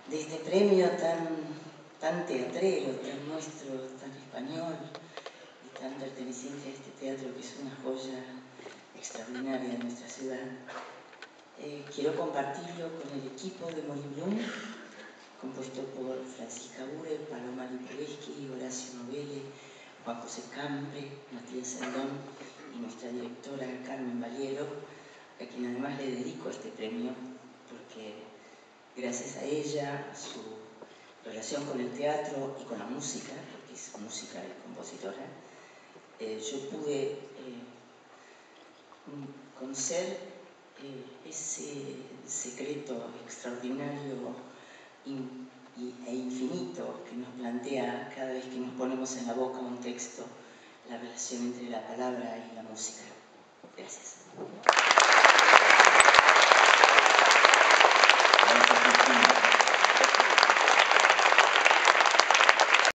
de este premio tan teatrero, tan nuestro, tan español y tan perteneciente a este teatro que es una joya extraordinaria de nuestra ciudad. Quiero compartirlo con el equipo de Moriblum, compuesto por Francisca Ure, Paloma Lipovetsky, Horacio Novelli, Juan José Cambre, Matías Sendón y nuestra directora Carmen Valiero, a quien además le dedico este premio porque gracias a ella, a su relación con el teatro y con la música, porque es música y compositora, yo pude conocer ese secreto extraordinario e infinito que nos plantea cada vez que nos ponemos en la boca un texto, la relación entre la palabra y la música. Gracias.